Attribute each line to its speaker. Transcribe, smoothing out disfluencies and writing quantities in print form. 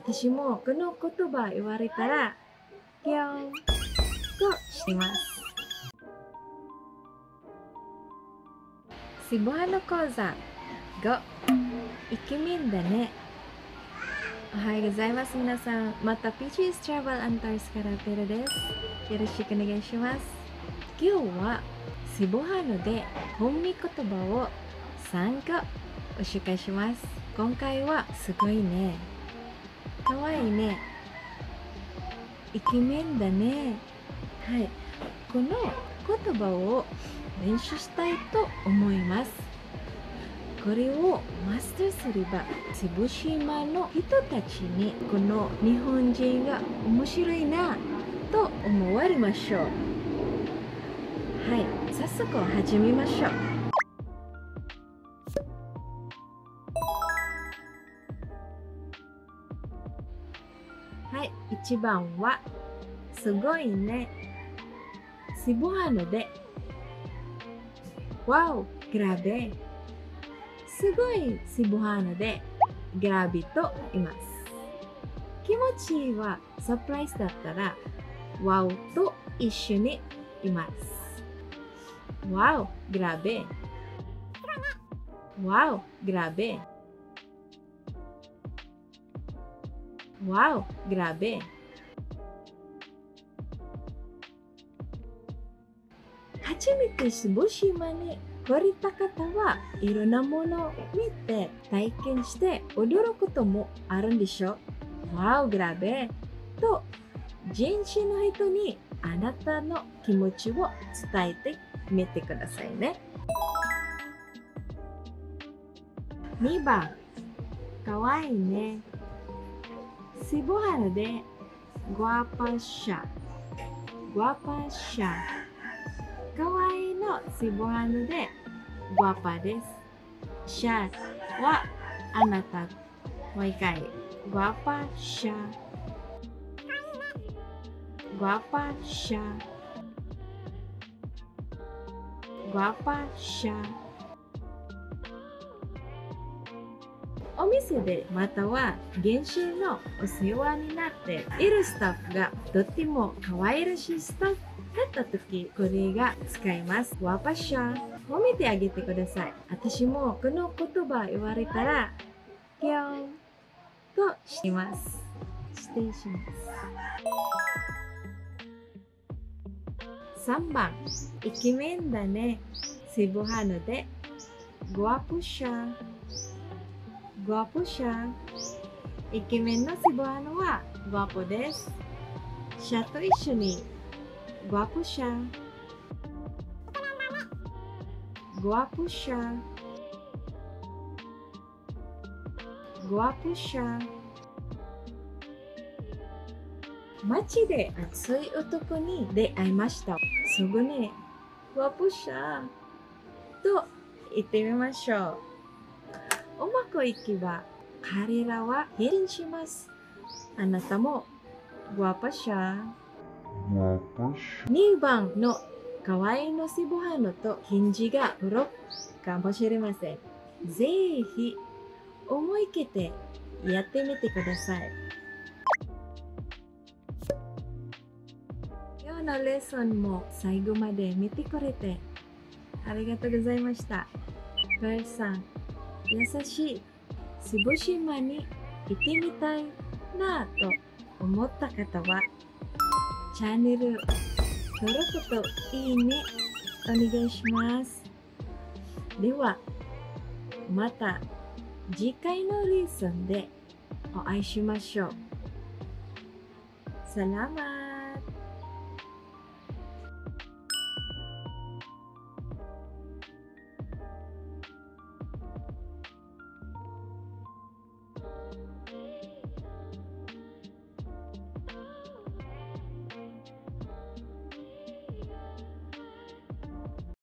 Speaker 1: 私もこの言葉言われたら、ぴょんとします。Cebuano講座5、イケメンだね。おはようございます。皆さん。また PG's Travel and Tours からペルです。よろしくお願いします。今日はセボハノで本味言葉を3個ご紹介します。今回はすごいね、かわいいね、イケメンだね。はい、この言葉を練習したいと思います。これをマスターすれば、セブ島の人たちにこの日本人が面白いなと思われましょう。はい、早速始めましょう。はい、1番はすごいね。セボハノで Wow, grabe。すごいセボハノでグラビと言います。気持ちいいはサプライズだったら Wow と一緒に言います。Wow, grabe。Wow, grabe。Wow, grabe。初めてセボ島に来られた方はいろんなものを見て体験して驚くこともあるんでしょう。Wow, grabe と人種の人にあなたの気持ちを伝えてみてくださいね。2番、かわいいね。セボハノで Guapa siya。Guapa siya。かわいいのセボハノで Guapa です。siya はあなた。もう一回。Guapa siya。Guapa siya。Guapa siya。お店でまたは現地のお世話になっているスタッフがとっても可愛らしいスタッフだった時、これが使います。Guapa siya。褒めてあげてください。私もこの言葉言われたら、ぴょんとします。失礼します。3番、イケメンだね。セボハノで Guapo siya。Guapo siya。イケメンのセボハノは Guapo です。siyaと一緒に Guapo siya。Guapo siya。Guapo siya。街で熱い男に出会いました。すぐに Guapo siya と言ってみましょう。うまくいけば彼らは返信します。あなたも Guapa siya。2番のかわいいのセボハノと返事がブロックかもしれません。ぜひ思い切ってやってみてください。今日のレッスンも最後まで見てくれてありがとうございました。ガエルさん、優しいセボ島に行ってみたいなぁと思った方はチャンネル登録といいねお願いします。ではまた次回のレッスンでお会いしましょう。Salamat!